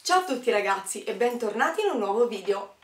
Ciao a tutti ragazzi e bentornati in un nuovo video.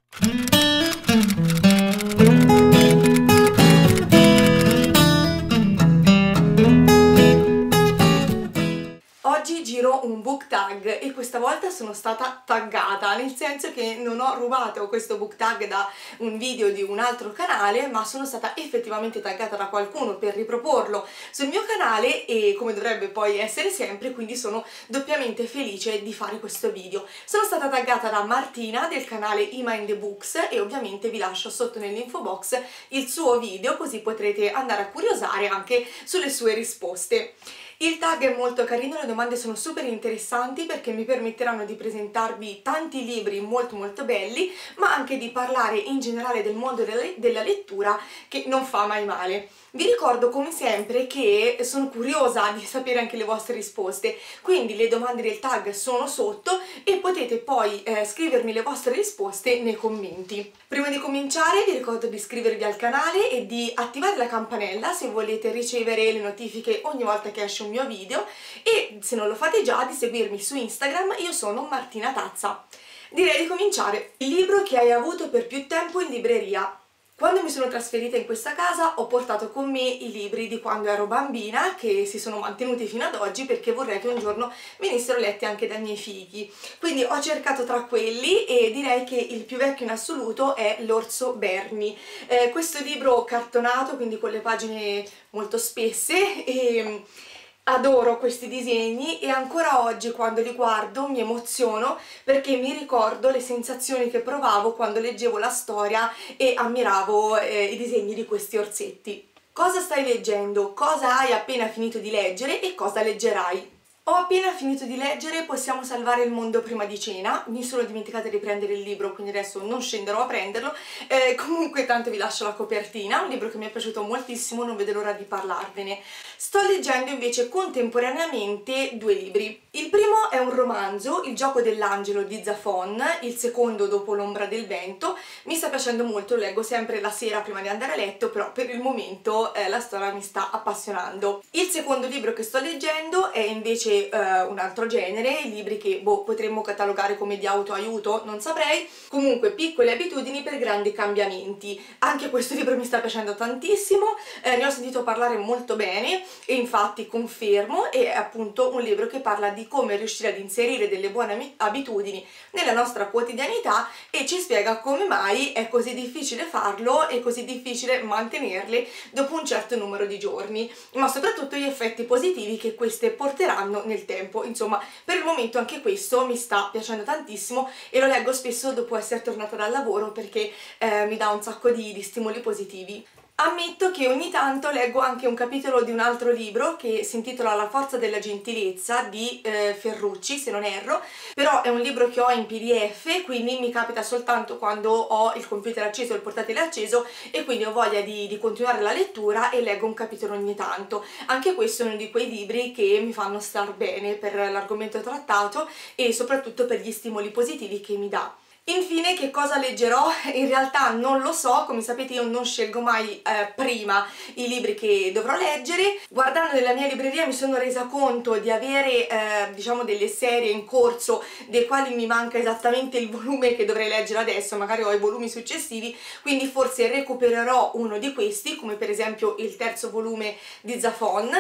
Oggi giro un book tag e questa volta sono stata taggata, nel senso che non ho rubato questo book tag da un video di un altro canale, ma sono stata effettivamente taggata da qualcuno per riproporlo sul mio canale e come dovrebbe poi essere sempre, quindi sono doppiamente felice di fare questo video. Sono stata taggata da Martina del canale Ima in the Books e ovviamente vi lascio sotto nell'info box il suo video, così potrete andare a curiosare anche sulle sue risposte. Il tag è molto carino, le domande sono super interessanti perché mi permetteranno di presentarvi tanti libri molto belli, ma anche di parlare in generale del mondo della lettura, che non fa mai male. Vi ricordo come sempre che sono curiosa di sapere anche le vostre risposte, quindi le domande del tag sono sotto e potete poi scrivermi le vostre risposte nei commenti. Prima di cominciare vi ricordo di iscrivervi al canale e di attivare la campanella se volete ricevere le notifiche ogni volta che esce un mio video, e se non lo fate già di seguirmi su Instagram, io sono Martina Tazza. Direi di cominciare. Il libro che hai avuto per più tempo in libreria. Quando mi sono trasferita in questa casa ho portato con me i libri di quando ero bambina, che si sono mantenuti fino ad oggi perché vorrei che un giorno venissero letti anche dai miei figli. Quindi ho cercato tra quelli e direi che il più vecchio in assoluto è L'Orso Berni. Questo libro cartonato, quindi con le pagine molto spesse, e adoro questi disegni e ancora oggi quando li guardo mi emoziono perché mi ricordo le sensazioni che provavo quando leggevo la storia e ammiravo i disegni di questi orsetti. Cosa stai leggendo? Cosa hai appena finito di leggere e cosa leggerai? Ho appena finito di leggere Possiamo salvare il mondo prima di cena, mi sono dimenticata di prendere il libro, quindi adesso non scenderò a prenderlo, comunque tanto vi lascio la copertina, un libro che mi è piaciuto moltissimo, non vedo l'ora di parlarvene. Sto leggendo invece contemporaneamente due libri. Il primo è un romanzo, Il gioco dell'angelo di Zafon, il secondo dopo L'ombra del vento, mi sta piacendo molto, lo leggo sempre la sera prima di andare a letto, però per il momento la storia mi sta appassionando. Il secondo libro che sto leggendo è invece un altro genere, libri che potremmo catalogare come di autoaiuto, non saprei, comunque piccole abitudini per grandi cambiamenti. Anche questo libro mi sta piacendo tantissimo, ne ho sentito parlare molto bene e infatti confermo, è appunto un libro che parla di come riuscire ad inserire delle buone abitudini nella nostra quotidianità e ci spiega come mai è così difficile farlo e così difficile mantenerle dopo un certo numero di giorni, ma soprattutto gli effetti positivi che queste porteranno nel tempo. Insomma, per il momento anche questo mi sta piacendo tantissimo e lo leggo spesso dopo essere tornata dal lavoro perché mi dà un sacco di stimoli positivi. Ammetto che ogni tanto leggo anche un capitolo di un altro libro che si intitola La forza della gentilezza di Ferrucci, se non erro, però è un libro che ho in PDF, quindi mi capita soltanto quando ho il computer acceso, il portatile acceso e quindi ho voglia di continuare la lettura e leggo un capitolo ogni tanto. Anche questo è uno di quei libri che mi fanno star bene per l'argomento trattato e soprattutto per gli stimoli positivi che mi dà. Infine, che cosa leggerò? In realtà non lo so, come sapete io non scelgo mai prima i libri che dovrò leggere. Guardando nella mia libreria mi sono resa conto di avere diciamo delle serie in corso dei quali mi manca esattamente il volume che dovrei leggere adesso, magari ho i volumi successivi, quindi forse recupererò uno di questi, come per esempio il terzo volume di Zafon,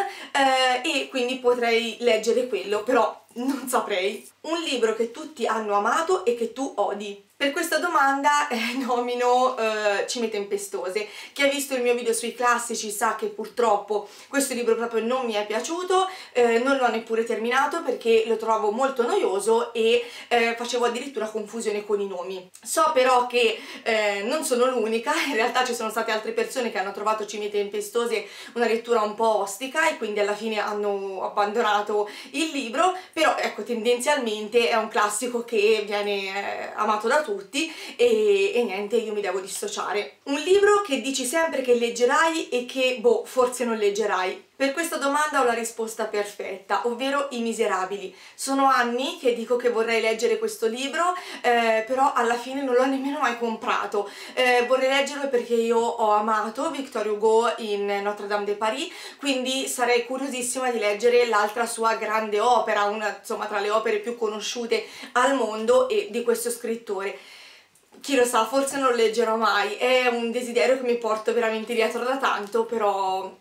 e quindi potrei leggere quello, però non saprei. Un libro che tutti hanno amato e che tu odi. Per questa domanda nomino Cime tempestose. Chi ha visto il mio video sui classici sa che purtroppo questo libro proprio non mi è piaciuto, non l'ho neppure terminato perché lo trovo molto noioso e facevo addirittura confusione con i nomi. So però che non sono l'unica, in realtà ci sono state altre persone che hanno trovato Cime tempestose una lettura un po' ostica e quindi alla fine hanno abbandonato il libro, però ecco, tendenzialmente è un classico che viene amato da tutti e niente, io mi devo dissociare. Un libro che dici sempre che leggerai e che forse non leggerai. Per questa domanda ho la risposta perfetta, ovvero I Miserabili. Sono anni che dico che vorrei leggere questo libro, però alla fine non l'ho nemmeno mai comprato. Vorrei leggerlo perché io ho amato Victor Hugo in Notre Dame de Paris, quindi sarei curiosissima di leggere l'altra sua grande opera, una insomma tra le opere più conosciute al mondo e di questo scrittore. Chi lo sa, forse non lo leggerò mai, è un desiderio che mi porto veramente dietro da tanto, però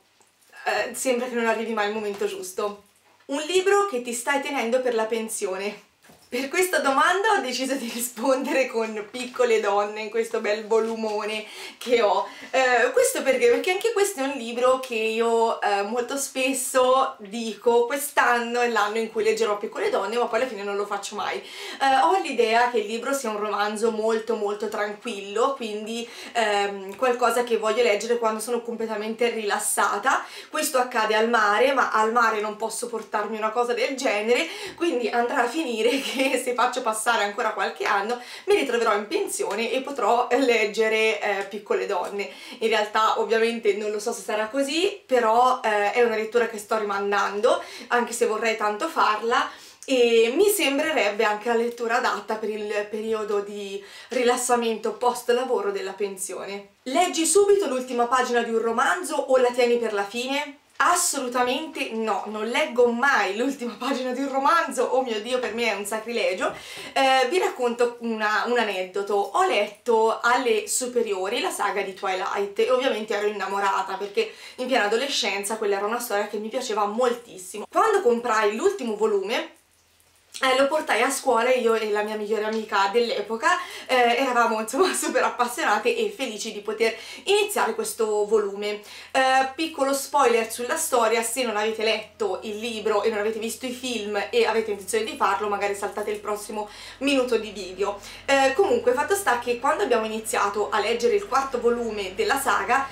sembra che non arrivi mai il momento giusto. Un libro che ti stai tenendo per la pensione. Per questa domanda ho deciso di rispondere con Piccole donne in questo bel volumone che ho. Questo perché? Perché anche questo è un libro che io molto spesso dico quest'anno è l'anno in cui leggerò Piccole donne, ma poi alla fine non lo faccio mai. Ho l'idea che il libro sia un romanzo molto molto tranquillo, quindi qualcosa che voglio leggere quando sono completamente rilassata. Questo accade al mare, ma al mare non posso portarmi una cosa del genere, quindi andrà a finire che se faccio passare ancora qualche anno mi ritroverò in pensione e potrò leggere Piccole donne. In realtà ovviamente non lo so se sarà così, però è una lettura che sto rimandando, anche se vorrei tanto farla, e mi sembrerebbe anche la lettura adatta per il periodo di rilassamento post lavoro della pensione. Leggi subito l'ultima pagina di un romanzo o la tieni per la fine? Assolutamente no, non leggo mai l'ultima pagina di un romanzo, oh mio Dio, per me è un sacrilegio. Vi racconto un aneddoto. Ho letto alle superiori la saga di Twilight e ovviamente ero innamorata perché in piena adolescenza quella era una storia che mi piaceva moltissimo. Quando comprai l'ultimo volume, lo portai a scuola, io e la mia migliore amica dell'epoca eravamo insomma super appassionate e felici di poter iniziare questo volume. Piccolo spoiler sulla storia: se non avete letto il libro e non avete visto i film e avete intenzione di farlo, magari saltate il prossimo minuto di video. Comunque fatto sta che quando abbiamo iniziato a leggere il quarto volume della saga,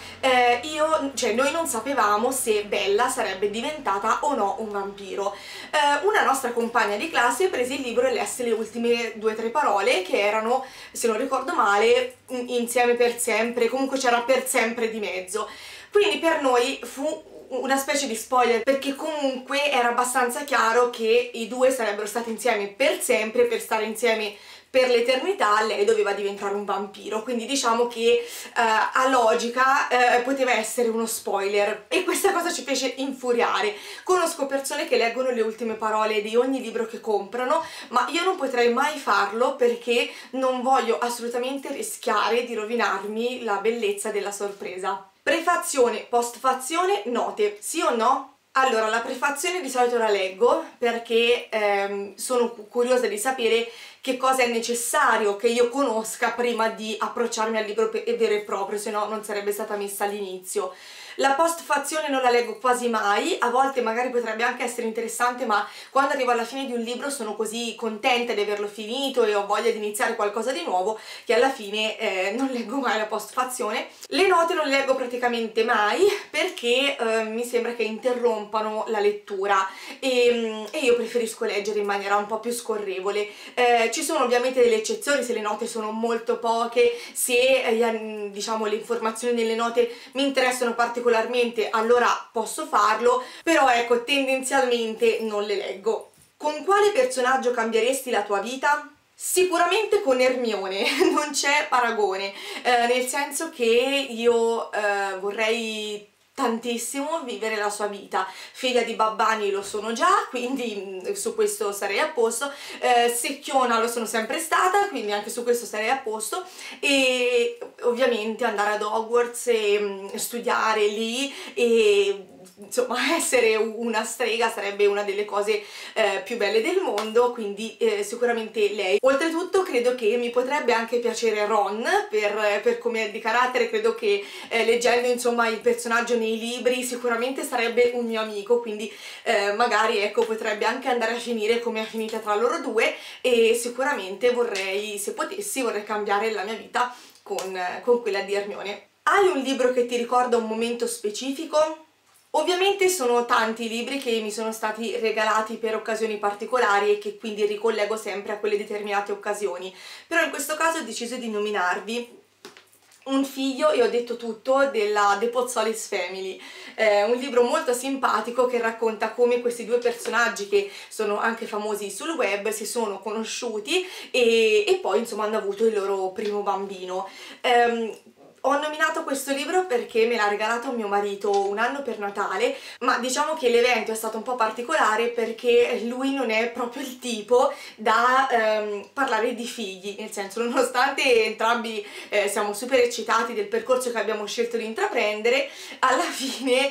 noi non sapevamo se Bella sarebbe diventata o no un vampiro. Una nostra compagna di classe prese il libro e lesse le ultime 2 o 3 parole che erano, se non ricordo male, insieme per sempre, comunque c'era per sempre di mezzo. Quindi per noi fu una specie di spoiler, perché comunque era abbastanza chiaro che i due sarebbero stati insieme per sempre, per stare insieme per l'eternità. Lei doveva diventare un vampiro, quindi diciamo che a logica poteva essere uno spoiler e questa cosa ci fece infuriare. Conosco persone che leggono le ultime parole di ogni libro che comprano, ma io non potrei mai farlo perché non voglio assolutamente rischiare di rovinarmi la bellezza della sorpresa. Prefazione, postfazione, note, sì o no? Allora, la prefazione di solito la leggo perché sono curiosa di sapere che cosa è necessario che io conosca prima di approcciarmi al libro vero e proprio, se no non sarebbe stata messa all'inizio. La postfazione non la leggo quasi mai, a volte magari potrebbe anche essere interessante, ma quando arrivo alla fine di un libro sono così contenta di averlo finito e ho voglia di iniziare qualcosa di nuovo che alla fine non leggo mai la postfazione. Le note non le leggo praticamente mai perché mi sembra che interrompano la lettura e io preferisco leggere in maniera un po' più scorrevole. Ci sono ovviamente delle eccezioni, se le note sono molto poche, se diciamo le informazioni nelle note mi interessano particolarmente, allora posso farlo, però ecco, tendenzialmente non le leggo. Con quale personaggio cambieresti la tua vita? Sicuramente con Hermione, non c'è paragone, nel senso che io vorrei tantissimo vivere la sua vita. Figlia di babbani lo sono già, quindi su questo sarei a posto, secchiona lo sono sempre stata, quindi anche su questo sarei a posto, e ovviamente andare ad Hogwarts e studiare lì e insomma essere una strega sarebbe una delle cose più belle del mondo, quindi sicuramente lei. Oltretutto credo che mi potrebbe anche piacere Ron per come è di carattere, credo che leggendo insomma il personaggio nei libri sicuramente sarebbe un mio amico, quindi magari ecco potrebbe anche andare a finire come è finita tra loro due, e sicuramente vorrei, se potessi, vorrei cambiare la mia vita con quella di Hermione. Hai un libro che ti ricorda un momento specifico? Ovviamente sono tanti i libri che mi sono stati regalati per occasioni particolari e che quindi ricollego sempre a quelle determinate occasioni, però in questo caso ho deciso di nominarvi un figlio e ho detto tutto della The Pozzolis Family, un libro molto simpatico che racconta come questi due personaggi, che sono anche famosi sul web, si sono conosciuti e poi insomma hanno avuto il loro primo bambino. Ho nominato questo libro perché me l'ha regalato mio marito un anno per Natale, ma diciamo che l'evento è stato un po' particolare perché lui non è proprio il tipo da parlare di figli, nel senso, nonostante entrambi siamo super eccitati del percorso che abbiamo scelto di intraprendere, alla fine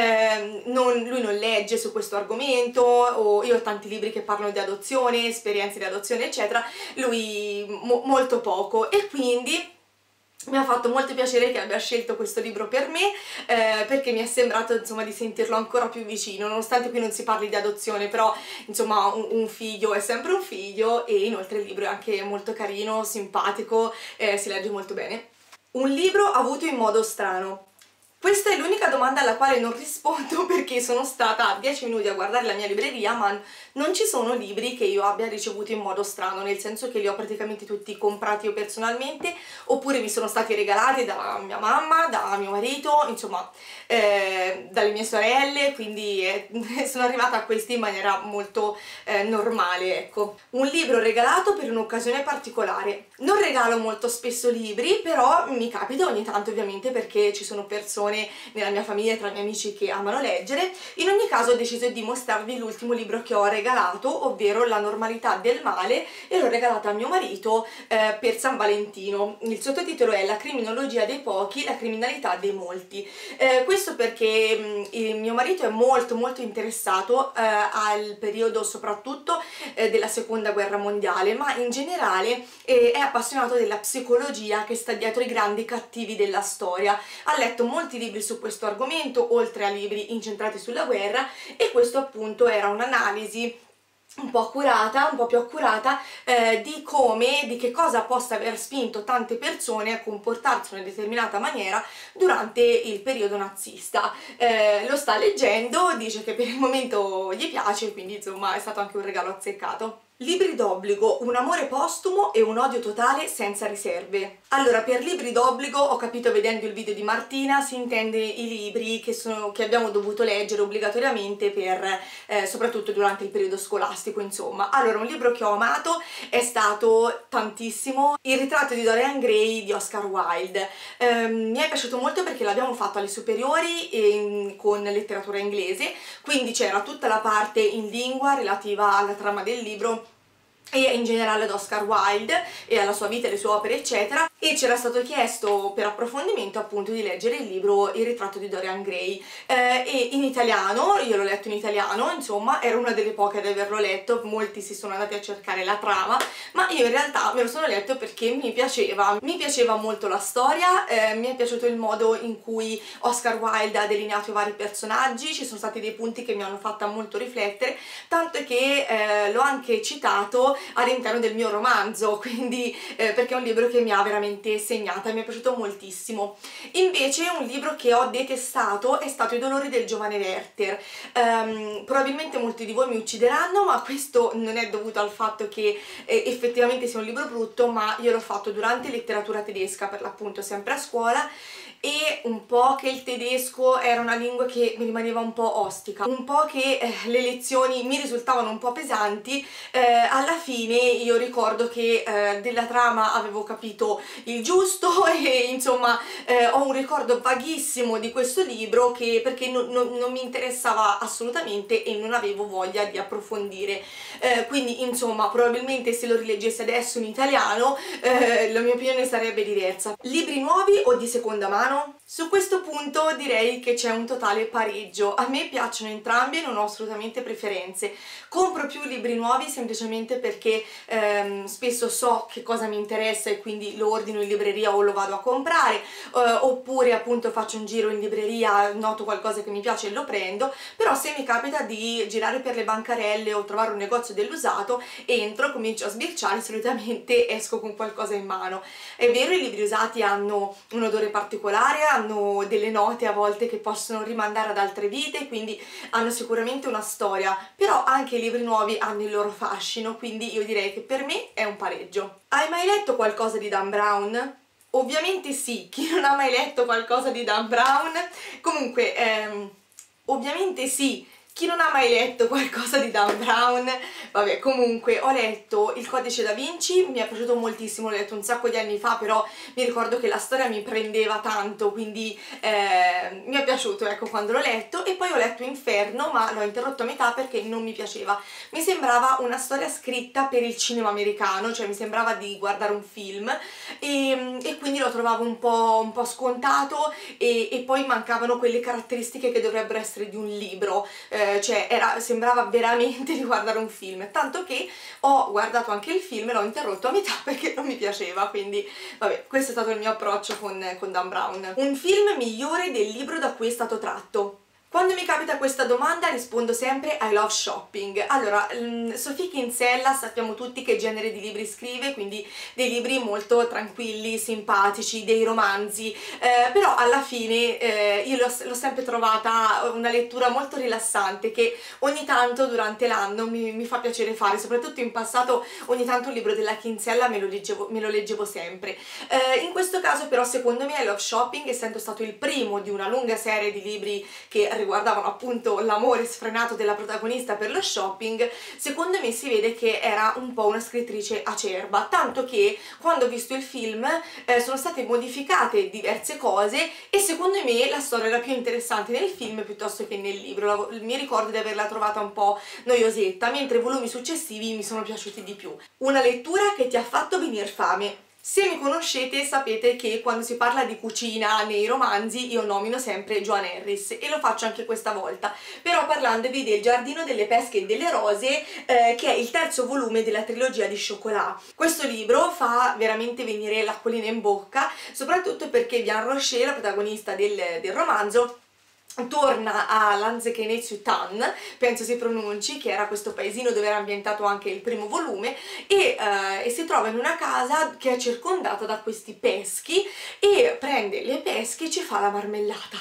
lui non legge su questo argomento, o io ho tanti libri che parlano di adozione, esperienze di adozione eccetera, lui molto poco, e quindi mi ha fatto molto piacere che abbia scelto questo libro per me, perché mi è sembrato insomma di sentirlo ancora più vicino, nonostante qui non si parli di adozione, però insomma un figlio è sempre un figlio, e inoltre il libro è anche molto carino, simpatico, si legge molto bene. Un libro avuto in modo strano. Questa è l'unica domanda alla quale non rispondo perché sono stata 10 minuti a guardare la mia libreria, ma non ci sono libri che io abbia ricevuto in modo strano, nel senso che li ho praticamente tutti comprati io personalmente, oppure mi sono stati regalati da mia mamma, da mio marito, insomma dalle mie sorelle, quindi sono arrivata a questi in maniera molto normale, ecco. Un libro regalato per un'occasione particolare. Non regalo molto spesso libri, però mi capita ogni tanto, ovviamente, perché ci sono persone nella mia famiglia e tra i miei amici che amano leggere. In ogni caso ho deciso di mostrarvi l'ultimo libro che ho regalato, ovvero La normalità del male, e l'ho regalato a mio marito per San Valentino. Il sottotitolo è La criminologia dei pochi, la criminalità dei molti. Questo perché mio marito è molto interessato al periodo soprattutto della seconda guerra mondiale, ma in generale è appassionato della psicologia che sta dietro i grandi cattivi della storia. Ha letto molti libri su questo argomento, oltre a libri incentrati sulla guerra, e questo appunto era un'analisi un po' accurata, un po' più accurata di che cosa possa aver spinto tante persone a comportarsi in una determinata maniera durante il periodo nazista. Lo sta leggendo, dice che per il momento gli piace, quindi insomma è stato anche un regalo azzeccato. Libri d'obbligo, un amore postumo e un odio totale senza riserve. Allora, per libri d'obbligo, ho capito vedendo il video di Martina, si intende i libri che abbiamo dovuto leggere obbligatoriamente soprattutto durante il periodo scolastico, insomma. Allora, un libro che ho amato è stato tantissimo Il ritratto di Dorian Gray di Oscar Wilde. Mi è piaciuto molto perché l'abbiamo fatto alle superiori con letteratura inglese, quindi c'era tutta la parte in lingua relativa alla trama del libro e in generale ad Oscar Wilde e alla sua vita e alle sue opere eccetera, e c'era stato chiesto per approfondimento appunto di leggere il libro Il ritratto di Dorian Gray e in italiano. Io l'ho letto in italiano, insomma ero una delle poche ad averlo letto, molti si sono andati a cercare la trama, ma io in realtà me lo sono letto perché mi piaceva molto la storia, mi è piaciuto il modo in cui Oscar Wilde ha delineato i vari personaggi, ci sono stati dei punti che mi hanno fatta molto riflettere, tanto che l'ho anche citato all'interno del mio romanzo, quindi perché è un libro che mi ha veramente segnata, mi è piaciuto moltissimo. Invece un libro che ho detestato è stato I dolori del giovane Werther. Probabilmente molti di voi mi uccideranno, ma questo non è dovuto al fatto che effettivamente sia un libro brutto, ma io l'ho fatto durante letteratura tedesca, per l'appunto sempre a scuola, e un po' che il tedesco era una lingua che mi rimaneva un po' ostica, un po' che le lezioni mi risultavano un po' pesanti. Alla fine io ricordo che della trama avevo capito il giusto e insomma ho un ricordo vaghissimo di questo libro perché non mi interessava assolutamente e non avevo voglia di approfondire, quindi insomma probabilmente se lo rileggessi adesso in italiano la mia opinione sarebbe diversa. Libri nuovi o di seconda mano? Su questo punto direi che c'è un totale pareggio. A me piacciono entrambi e non ho assolutamente preferenze. Compro più libri nuovi semplicemente perché spesso so che cosa mi interessa e quindi lo ordino in libreria o lo vado a comprare, oppure appunto faccio un giro in libreria, noto qualcosa che mi piace e lo prendo. Però se mi capita di girare per le bancarelle o trovare un negozio dell'usato, entro, comincio a sbirciare, solitamente esco con qualcosa in mano. È vero, i libri usati hanno un odore particolare, hanno delle note a volte che possono rimandare ad altre vite, quindi hanno sicuramente una storia, però anche i libri nuovi hanno il loro fascino, quindi io direi che per me è un pareggio. Hai mai letto qualcosa di Dan Brown? Ovviamente sì, chi non ha mai letto qualcosa di Dan Brown, comunque, ovviamente sì, chi non ha mai letto qualcosa di Dan Brown, vabbè, comunque ho letto Il Codice da Vinci, mi è piaciuto moltissimo, l'ho letto un sacco di anni fa, però mi ricordo che la storia mi prendeva tanto, quindi mi è piaciuto, ecco, quando l'ho letto. E poi ho letto Inferno, ma l'ho interrotto a metà perché non mi piaceva, mi sembrava una storia scritta per il cinema americano, cioè mi sembrava di guardare un film, e quindi lo trovavo un po' scontato, e poi mancavano quelle caratteristiche che dovrebbero essere di un libro, cioè sembrava veramente di guardare un film, tanto che ho guardato anche il film e l'ho interrotto a metà perché non mi piaceva. Quindi vabbè, questo è stato il mio approccio con Dan Brown. Un film migliore del libro da cui è stato tratto? Quando mi capita questa domanda rispondo sempre I love shopping. Allora, Sophie Kinsella sappiamo tutti che genere di libri scrive, quindi dei libri molto tranquilli, simpatici, dei romanzi, però alla fine io l'ho sempre trovata una lettura molto rilassante, che ogni tanto durante l'anno mi fa piacere fare. Soprattutto in passato ogni tanto un libro della Kinsella me lo leggevo sempre. In questo caso però secondo me I love shopping, essendo stato il primo di una lunga serie di libri che riguardavano appunto l'amore sfrenato della protagonista per lo shopping, secondo me si vede che era un po' una scrittrice acerba, tanto che quando ho visto il film sono state modificate diverse cose e secondo me la storia era più interessante nel film piuttosto che nel libro. Mi ricordo di averla trovata un po' noiosetta, mentre i volumi successivi mi sono piaciuti di più. Una lettura che ti ha fatto venire fame. Se mi conoscete sapete che quando si parla di cucina nei romanzi io nomino sempre Joan Harris, e lo faccio anche questa volta, però parlandovi del Giardino delle pesche e delle rose, che è il terzo volume della trilogia di Chocolat. Questo libro fa veramente venire l'acquolina in bocca, soprattutto perché Vian Rocher, la protagonista del romanzo, torna a Lanzekenez-Utan, penso si pronunci, che era questo paesino dove era ambientato anche il primo volume, e si trova in una casa che è circondata da questi peschi e prende le pesche e ci fa la marmellata.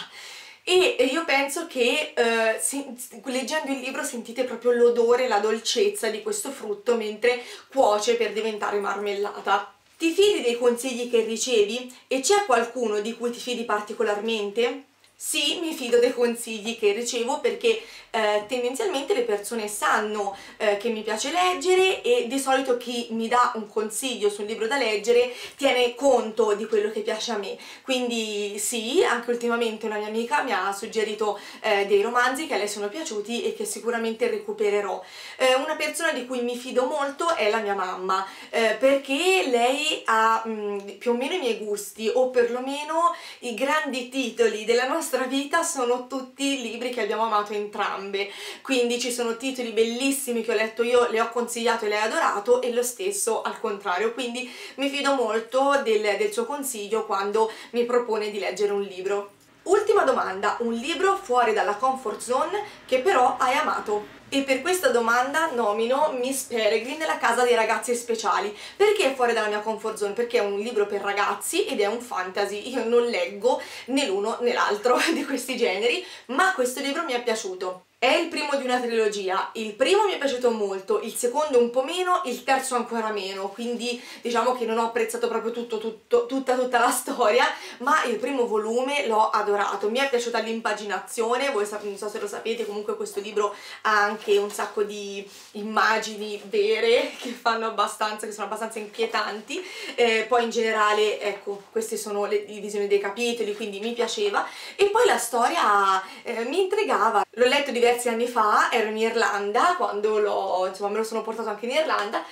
E io penso che leggendo il libro sentite proprio l'odore, la dolcezza di questo frutto mentre cuoce per diventare marmellata. Ti fidi dei consigli che ricevi? E c'è qualcuno di cui ti fidi particolarmente? Sì, mi fido dei consigli che ricevo perché tendenzialmente le persone sanno che mi piace leggere, e di solito chi mi dà un consiglio sul libro da leggere tiene conto di quello che piace a me. Quindi sì, anche ultimamente una mia amica mi ha suggerito dei romanzi che a lei sono piaciuti e che sicuramente recupererò. Una persona di cui mi fido molto è la mia mamma, perché lei ha più o meno i miei gusti, o perlomeno i grandi titoli della nostra vita sono tutti libri che abbiamo amato entrambe, quindi ci sono titoli bellissimi che ho letto io, le ho consigliato e lei ha adorato, e lo stesso al contrario, quindi mi fido molto del suo consiglio quando mi propone di leggere un libro. Ultima domanda, un libro fuori dalla comfort zone che però hai amato? E per questa domanda nomino Miss Peregrine, la casa dei ragazzi speciali. Perché è fuori dalla mia comfort zone? Perché è un libro per ragazzi ed è un fantasy. Io non leggo né l'uno né l'altro di questi generi, ma questo libro mi è piaciuto. È il primo di una trilogia, il primo mi è piaciuto molto, il secondo un po' meno, il terzo ancora meno, quindi diciamo che non ho apprezzato proprio tutta la storia, ma il primo volume l'ho adorato, mi è piaciuta l'impaginazione. Voi non so se lo sapete, comunque questo libro ha anche un sacco di immagini vere che sono abbastanza inquietanti, poi in generale, ecco, queste sono le divisioni dei capitoli, quindi mi piaceva, e poi la storia mi intrigava. L'ho letto diversi anni fa, ero in Irlanda quando me lo sono portato anche in Irlanda,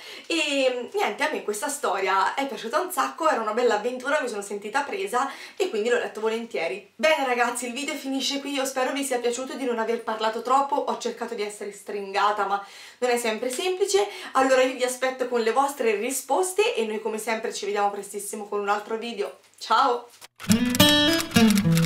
e niente, a me questa storia è piaciuta un sacco, era una bella avventura, mi sono sentita presa e quindi l'ho letto volentieri. Bene ragazzi, il video finisce qui, io spero vi sia piaciuto, di non aver parlato troppo, ho cercato di essere stringata ma non è sempre semplice. Allora io vi aspetto con le vostre risposte e noi come sempre ci vediamo prestissimo con un altro video. Ciao!